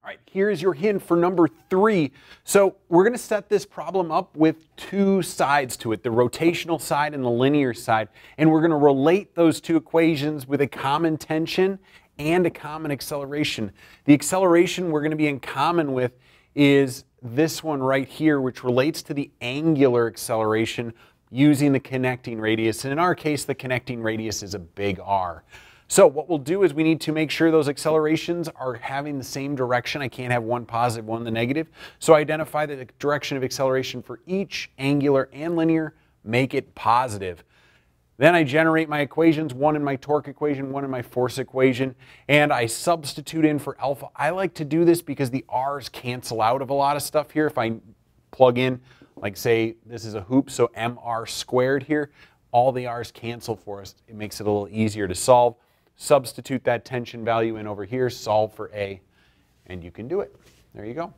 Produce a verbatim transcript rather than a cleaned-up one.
All right, here's your hint for number three. So we're going to set this problem up with two sides to it, the rotational side and the linear side. And we're going to relate those two equations with a common tension and a common acceleration. The acceleration we're going to be in common with is this one right here, which relates to the angular acceleration using the connecting radius. And in our case, the connecting radius is a big R. So what we'll do is we need to make sure those accelerations are having the same direction. I can't have one positive, one the negative. So identify the direction of acceleration for each angular and linear, make it positive. Then I generate my equations, one in my torque equation, one in my force equation, and I substitute in for alpha. I like to do this because the R's cancel out of a lot of stuff here. If I plug in, like say this is a hoop, so M R squared here, all the R's cancel for us. It makes it a little easier to solve. Substitute that tension value in over here, solve for A, and you can do it. There you go.